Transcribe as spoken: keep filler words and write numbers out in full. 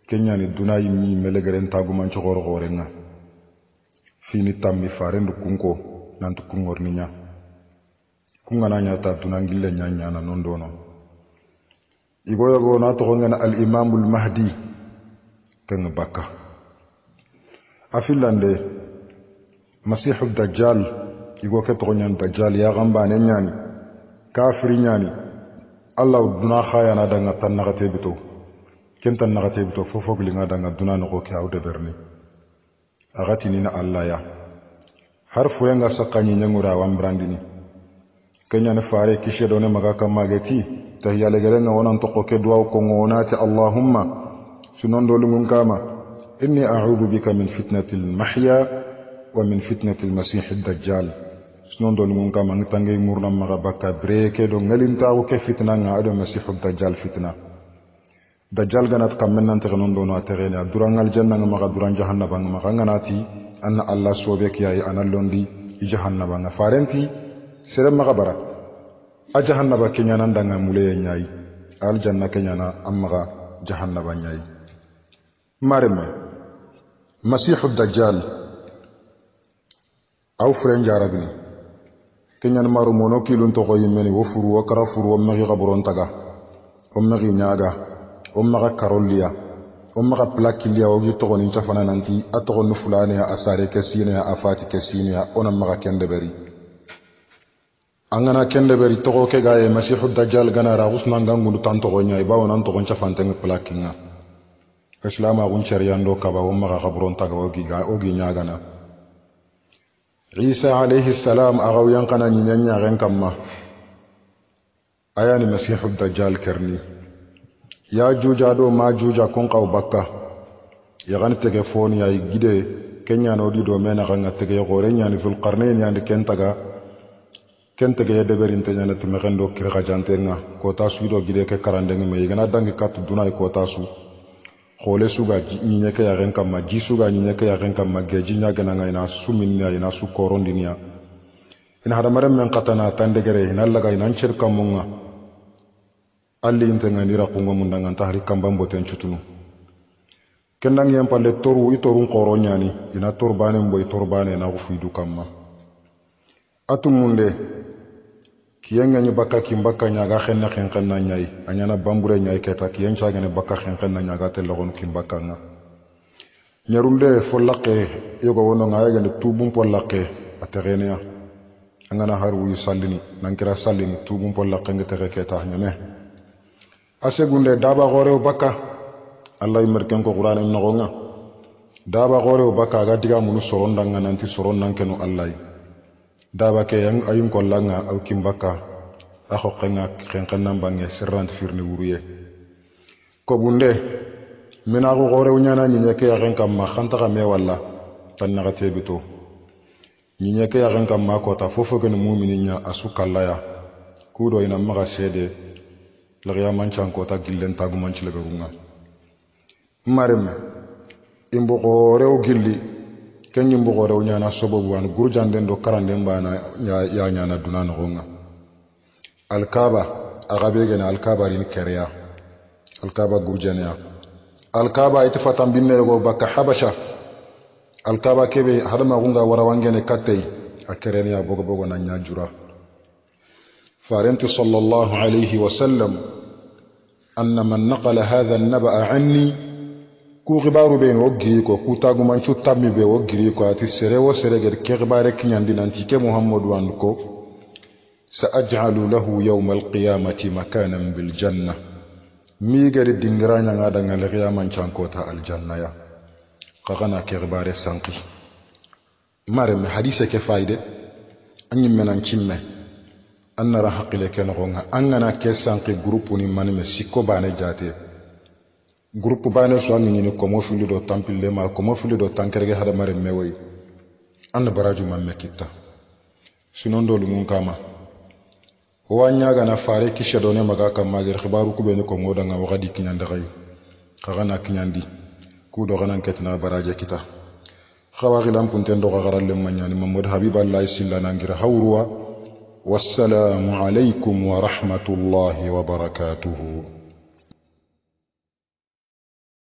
kenya ni dunayi mi melegeren taguman chogoro gorenga fini tammi farendu kunko nantu kungorninya kungana nyata dunangille nyanya na nondono igoyo go na to ngana al imamul mahdi kan bakka afilande masihud dajjal igo ke to nyan dajjal ya gamba ne nyani kafiri nyani allah duna khaya na danga tan nagate bito kentan nagate bito fofo glinga danga duna no ko ke awde berni agati ni na allah ya harfu yanga sakani nyangura wambrandini kenya ne fare kishe done magaka mageti tahiyale gelenga wonan to ko ke duwa ko ngonati allahumma sunon do lungun kama inni a'udhu bika min fitnatil mahya wa min fitnatil masih ad-dajjal sunon do lungun kama ngtangay murna maga bakka breke do ngalinta ko ke fitna nga ado masih ad-dajjal fitna dajjal ganat kammen nan terenon do no aterena durangal janna nga maga duran jahannaba nga maga nganati anna allah sobe kiyayi analondi jahannaba nga farenti sere maga bara a jahannaba kenyana ndanga mule nyai al janna kenyana amma jahannaba nyai mareme masihud dajjal aw fren jarabini kenyana maru mono kilun to koy meni wo furu wo kara furu wo magi gaburon taga o magi nyaga o maga karoliya o maga plakilia o gi to gonin chafana nanti atogo nu fulane ya asare kesine ya afati kesine ya ona maga kende beri angana kende beri togo ke gaye masihud dajjal gana ra usna ngangu tanto go nyai bawo nan to gon chafanteng plakinga islama gun chariando kaba wo maga kabron taga o gi ga o gi nyaga na isa alayhi salam agaw yankana ni nyanya ren kamma ayani masihud dajjal kerni ya juja do ma juja kon qaw bakka ya gan tege foni ay gide kenya no di do mena ganga tege gore nyani ful qarnayn yandi kentaga kente ge deberin tanya na tumegendo kirga jantenga kota suido gide ke karandenge me gana dangi kat dunay kota su khole suga nyinye ke yaren kamma ji suga nyinye ke yaren kamma ge jinya gana ngaina sumin ya ina su korondinia ina hada maram men qatana tandegere ina laga ina cer kamunga alli intenga nira kungo mundanga tahri kambambo ten chutunu kendang yam palle toru itorun koronyani ina torbane mboy torbane na gufidu kamma atumunde kiyenga ni baka kimbaka nyaga khenna khenna nyai anyana bambure nyai keta kiyen chaga ne baka khenna nyaga te logon kimbaka nga nyarunde folake yogo wono ngaya ne tubum polake aterenia angana haru yusallini nankira sallini tubum polake ngete keta nyame asegunde daba gore baka allah imerken ko qur'an en nogonga daba gore baka ga diga munu sorondanga nanti soronnankenu allah daba ke yang ayun kollanga aw kimbaka akho kenga kenkanna bangi serrant firni wuruye ko bunde mina ko gore unyana ni nyeke ya renka ma khanta ka me walla tan na gatebito ni nyeke ya renka ma ko ta fofo gene mu'mininya asukalla ya kudo ina maga sede lagya manchan ko ta gillen tagu manci le garunga marem imbo gore o gilli kenyi mbogo rew nyana sobobu wan gurjanden do karanden bana ya, ya nyana dunana gonga alkaba agabe gena alkaba rin kariya alkaba gurjaniya alkaba itifatan binne go baka habasha alkaba kebe hadama gunga warawangene kattei akereniya bogo bogo na nyajura farentu sallallahu alayhi wa sallam anna man naqala hadha an-naba'a anni ku gibaru be no giri ko ku tagu man cu tammi be o giri ko ati sere wo sere ger ke gibare kinyandi nanti ke muhammadu an ko sa aj'alu lahu yawm al-qiyamati makanan bil janna mi gari dingranya ngada ngal qiyaman chankota al janna ya qagana ke gibare sanki mare me hadise ke faide anyi menan cimme annara haqile ken gonga angana ke sanki groupe ni manime sikko bane jate groupe bane so anni ni ko mo fili do tampille ma ko mo fili do tankerge hada mare mewoy an baraju mamme kitta sinon do lumun kama wanya ga na fare kishe do ne maga kam mager khibaru ku be ni ko ngoda nga wadi kinyande gay khagana kinyandi ku do ganan ketna baraje kita khawagi lampun ten do garalle manyani mamud habiballahi sillana ngira hawruwa wassalamu alaykum wa rahmatullahi wa barakatuhu.